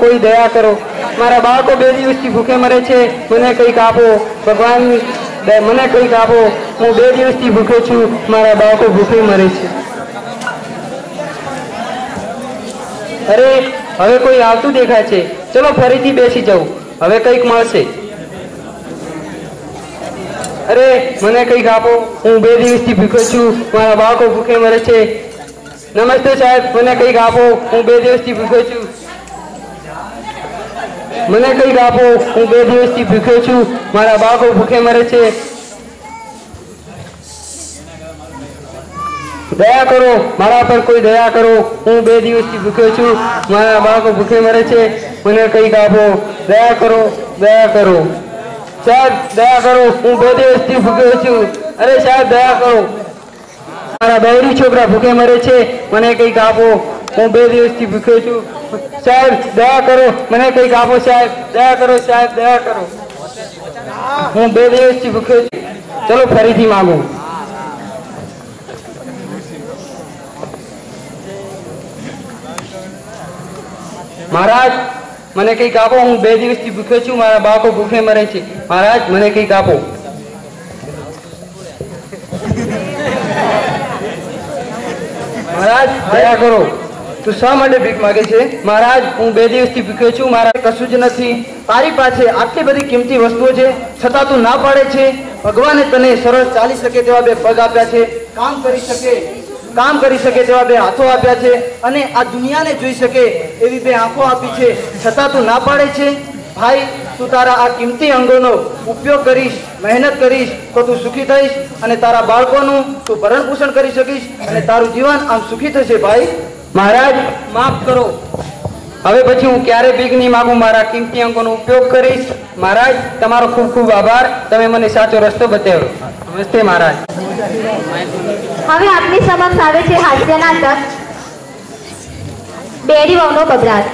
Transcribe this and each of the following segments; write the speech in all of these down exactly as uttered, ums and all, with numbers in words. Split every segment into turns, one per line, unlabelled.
कोई दया करो। मारा बाळको बे दिवसथी भूखे मरे छे, मने कंईक आपो भगवान, मने कंईक आपो। हूँ बे दिवसथी भूखे छुं, मारा बाळको भूखे मरे छे। अरे हवे कोई आवतुं देखाय छे, चलो फरीथी बेसी जाऊं, हवे कंईक मळशे। अरे मने कंईक आपो, हूँ बे दिवसथी भूखे छुं, मारा बाळको भूखे मरे छे। नमस्ते साहेब, मने कंईक आपो, हूँ बे दिवसथी भूखे छुं। मने कंईक आपो, हूँ बे दिवसथी भूखे छुं, मारा बाळको भूखे मरे छे। दया करो, मारा पर कोई दया करो, हूँ बे दिवसथी भूखे छुं, मारा बाळको भूखे मरे छे। मने कंईक आपो, दया करो, दया करो साहब, दया करो, हूँ बे दिवसथी भूखे छुं। अरे साहब दया करो, मारा बहेरी छोकरा भूखे मरे छे, मने कंईक आपो, हूँ बे दिवसथी भूखे छुं। साहब दया करो, मने कंईक आपो साहब, दया करो साहब, दया करो, हूँ बे दिवसथी भूखे छुं। चलो फरीथी मांगू। महाराज मने कंईक आपो, हूँ बे दिवसथी भूखे छुं, मारा बाळको भूखे मरे छे। महाराज मने कंईक आपो। महाराज दया करो। तू शा माटे भीख मागे छे? महाराज हूँ बे दिवसथी भूखे छुं, मारा कशुं ज नथी। तारी पासे आटली बधी किंमती वस्तुओ छे, छतां तू ना पाडे छे। भगवाने तने सरळ चाली शके तेवा बे पग आप्या छे, काम करी शके काम करी शके तेवा बे हाथो आप्या छे, अने आ दुनियाने जोई शके एवी बे आंखो आपी छे, छतां तू ना पाडे छे। भाई तू तारा आ किंमती अंगोनो उपयोग करीश, मेहनत करीश तो तू सुखी थईश, अने तारा बाळकोनुं तू भरण पोषण करी शकीश, अने तारुं जीवन आम सुखी थशे। भाई महाराज माफ करो, हवे पछी हूँ क्यारे भीख नहीं मांगू, मारा किंमती अंगोनो उपयोग करीश। महाराज तमारो खूब खूब आभार, तमे मने साचो रस्तो बताव्यो। नमस्ते महाराज।
हवे आपनी समक्ष आवे छे हास्य नाटक बेरी वहुनो गभराट।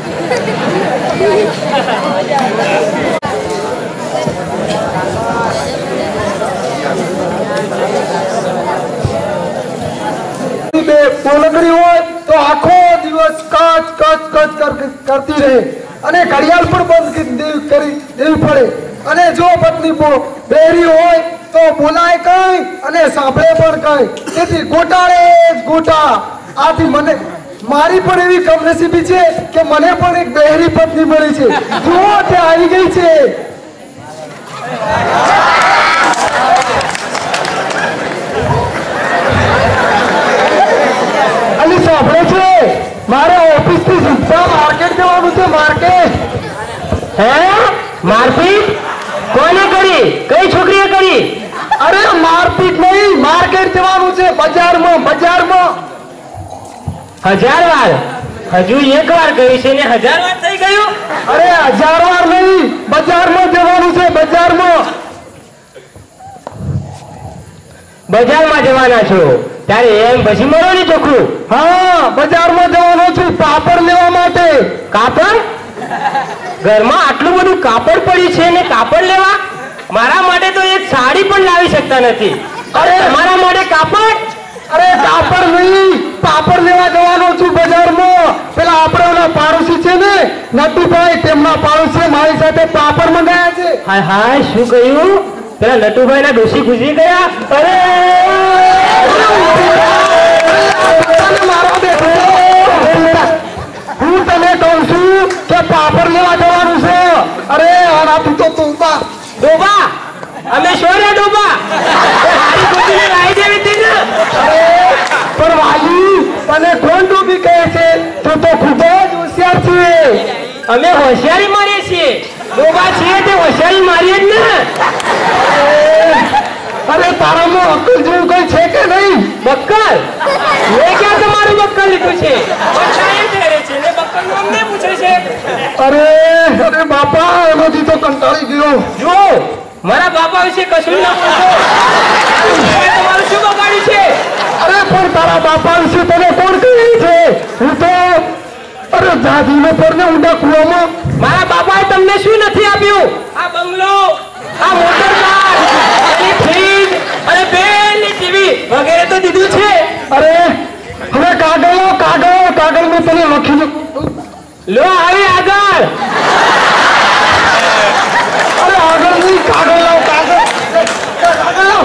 पोलकड़ी होय तो आखो दिवस कच कच कच कर, करती रहे, अने घड़ियाल पर बंद करी देवी पड़े, अने जो पत्नी को बेरी होय तो बोलाय कई अने सांभळे पण कई, તેથી ગોટાળે જ ગોટા। આથી મને મારી પણ એવી કમનસીબી છે કે મને પણ એક બહેરી પત્ની મળી છે, જો તે આવી ગઈ છે। અલી સાંભળે છે, મારે ઓફિસ થી સીધા માર્કેટ જવાનું છે। માર્કેટ
હે મારપીટ કોને કરી? કઈ છોકરીએ કરી?
અરે મારપીટ નહીં, માર્કેટ જવાનું છે, બજારમાં બજારમાં।
હજાર વાર? હજુ એક વાર ગઈ છે ને હજાર વાર થઈ ગયું?
અરે હજાર વાર નહીં, બજારમાં જવાનું છે, બજારમાં।
બજારમાં જવાના છો ત્યારે એમ પછી મળો ને ચોખ્ખું?
હા બજારમાં જવાનો છું કાપડ લેવા માટે।
કાપડ? ઘરમાં આટલું બધું કાપડ પડ્યું છે ને કાપડ લેવા? મારા માટે તો એક સાડી પણ લાવી શકતા નથી, અરે તમારા માટે કાપડ?
અરે કાપડ નહીં, પાપડ લેવા જવાનો છું બજારમાં। પેલા આપણે ઓલા પાડોશી છે ને નટુભાઈ, તેમના પાડોશીએ મારી સાથે પાપડ મંગાવ્યા છે।
હાય હાય, શું કહ્યું? પેલા નટુભાઈ ના ડોશી ગુજરી ગયા? અરે
હું તને કહું છું કે પાપડ લેવા જવાનું છે। અરે આનાથી તો તું
ડોબા અમે શોર્યા ડોબા હારી ગોતીને લાવી દેવી હતી ને।
પણ વાલી તને કોણ ડૂબી કહે છે? તું તો ખૂબ જ હોશિયાર છે।
અમે હોશિયારી મારીએ છીએ, ડોબા છીએ તે હોશિયારી મારીએ જ ને।
અરે તારામાં અક્કલ જેવું કઈ છે કે નહીં?
બક્કર? મેં ક્યાં તમારું બક્કર લીધું છે? બચ્ચાએ પહેરે છે ને બક્કરનું અમને પૂછે છે।
અરે અરે બાપા, એમાંથી તો કંટાળી ગયો।
જો મારા બાપા વિશે કશું ના પૂછો, તમારું શું બગાડ્યું છે?
અરે પણ તારા બાપા વિશે તને કોણ કહે છે? હું તો અરે જાદીને પરને ઊંડા કૂવામાં।
મારા બાપાએ તમને શું નથી આપ્યું? આ બંગલો, આ મોટર કાર, અને ફ્રીજ, અને બેલની ટીવી વગેરે તો દીધું છે।
અરે હવે કાગળો કાગળો કાગળ મેં તને લખી
લો આવી આગળ.
અરે આગળ નહીં, કાગળ લાવ, કાગળ કાગળ લાવ.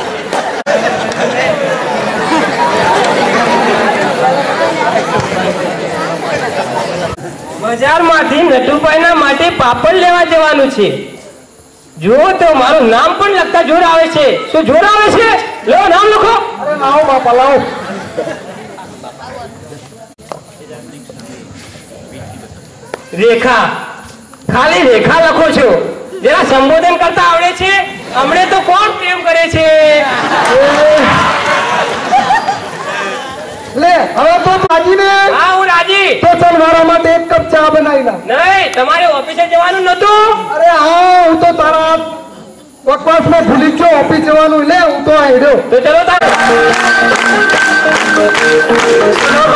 બજારમાંથી નટુભાઈના માટે પાપડ લેવા જવાનું છે. જો તો મારું નામ પણ લખતા જોર આવે છે. શું જોર આવે છે? લો નામ લખો.
અરે લાવો બાપા લાવો.
રેખા. ખાલી રેખા લખો છો. જરા સંબોધન કરતા આવડે છે? હમણે તો કોણ પ્રેમ કરે છે?
લે હવે તો રાજી ને.
હા હું રાજી.
તો ચાલ મારા માટે એક કપ ચા બનાવી લા.
નહીં, તમારે ઓફિસે જવાનું નતું.
અરે હા, હું તો તારા વકવાસમાં ભૂલી ગયો. ઓફિસ જવાનું. લે હું તો આવ્યો.
તો ચલો તાર